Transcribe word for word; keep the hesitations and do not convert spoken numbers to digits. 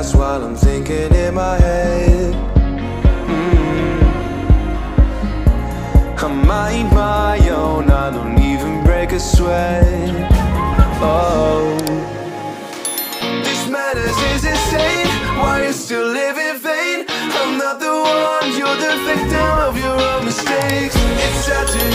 past while I'm thinking in my head. mm. I mind my own, I don't even break a sweat. Oh, this madness is insane. Why you still live in vain? I'm not the one, you're the victim of your own mistakes. It's sad to